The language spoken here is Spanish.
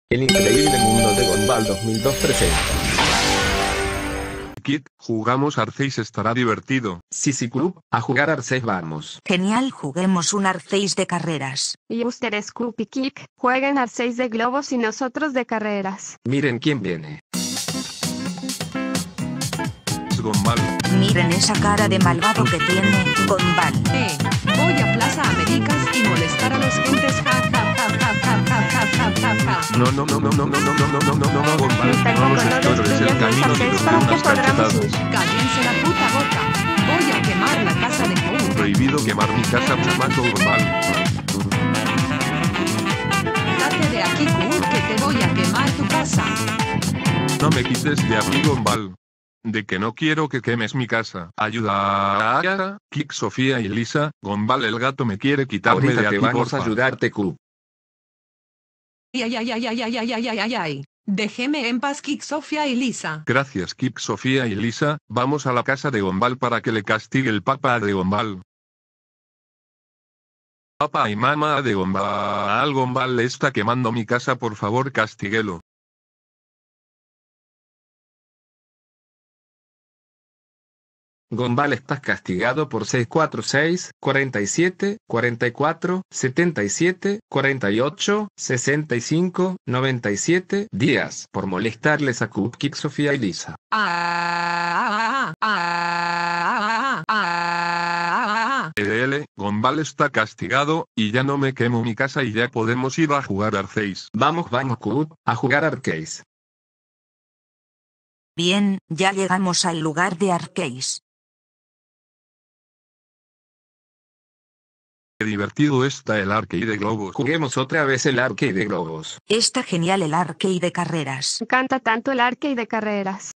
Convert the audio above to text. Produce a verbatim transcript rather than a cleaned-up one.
El increíble mundo de Gumball dos mil dos presenta. Kit, jugamos Arceus, estará divertido. Sí, sí, club, a jugar Arceus vamos. Genial, juguemos un Arceus de carreras. Y ustedes, Club y Kik, jueguen Arceus de globos y nosotros de carreras. Miren quién viene. Gumball. Miren esa cara de malvado que tiene Gumball. Eh, voy a Plaza Américas y molestar a los gentes. Ja, ja, ja, ja, ja, ja, ja, ja, ja, ja. No, no, no, no, no, no, no, no, no, no, no, no, no, Gumball. Mister No los Coco, no estorbes el destruyas mis camino ni Arceus los de para que unas podamos cachetadas. huir. Cállense la puta boca. Voy a quemar la casa de Q. Prohibido quemar mi casa, chamaco Gumball. Date de aquí, Q, que te voy a quemar tu casa. No me quites de aquí, Gumball. De que no quiero que quemes mi casa. Ayuda a Kik, Sofía y Lisa. Gumball el gato me quiere quitarme Ahorita de te aquí, vamos a porfa. ayudarte, club. Ay, ay, ay, ay, ay, ay, ay, ay, ay, ay, ay. Déjeme en paz, Kik, Sofía y Lisa. Gracias, Kik, Sofía y Lisa. Vamos a la casa de Gumball para que le castigue el papá de Gumball. Papá y mamá de Gumball. Gumball le está quemando mi casa, por favor, castíguelo. Gumball, estás castigado por seiscientos cuarenta y seis, cuarenta y siete, cuarenta y cuatro, setenta y siete, cuarenta y ocho, sesenta y cinco, noventa y siete días por molestarles a Kuk, Kik, Sofía y Lisa. Ah, ah, ah, ah, ah, ah, ah. L L, Gumball está castigado, y ya no me quemo mi casa y ya podemos ir a jugar Arceus. Vamos, vamos, club, a jugar Arceus. Bien, ya llegamos al lugar de Arceus. Qué divertido está el arcade de globos. Juguemos otra vez el arcade de globos. Está genial el Arcade de carreras. Me encanta tanto el arcade de carreras.